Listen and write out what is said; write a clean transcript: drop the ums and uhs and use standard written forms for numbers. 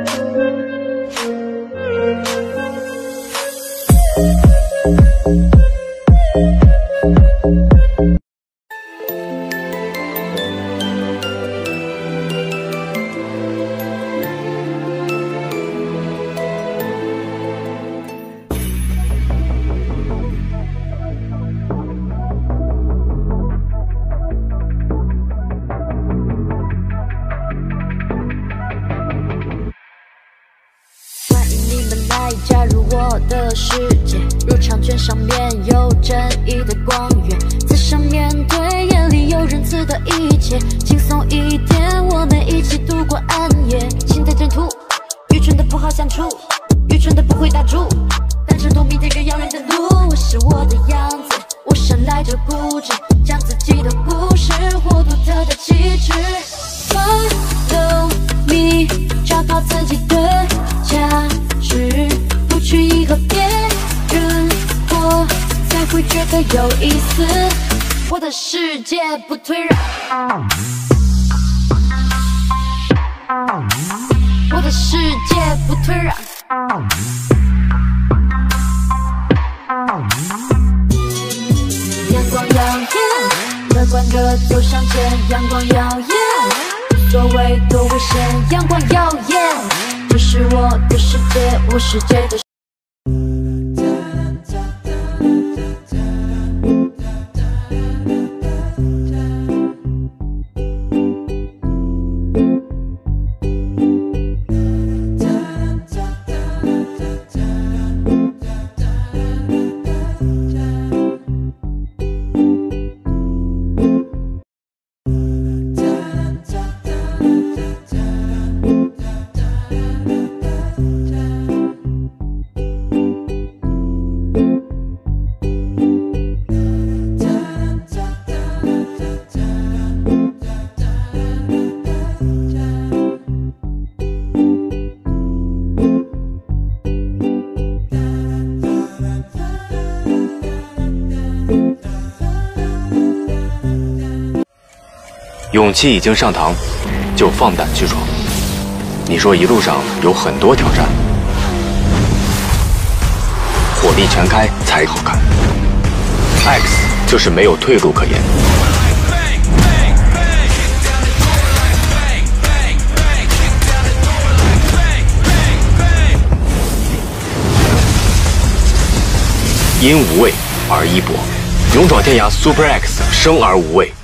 加入我的世界，入场券上面有正义的光源，自上面对眼里有仁慈的一切，轻松一点，我们一起度过暗夜。新的征途，愚蠢的不好相处，愚蠢的不会打住，单程度明天更遥远的路。我是我的样子，我生来就固执，将自己的故事活独特的气质。Follow me， 找到自己的价值。不去迎合别人活，才会觉得有意思。我的世界不退让，我的世界不退让。阳光耀眼，乐观着走向前。阳光耀眼，无所谓多危险。阳光耀眼，这是我的世界，我世界的。 勇气已经上膛，就放胆去闯。你说一路上有很多挑战，火力全开才好看。X 就是没有退路可言。因无畏而一搏，勇闯天涯 Super X 生而无畏。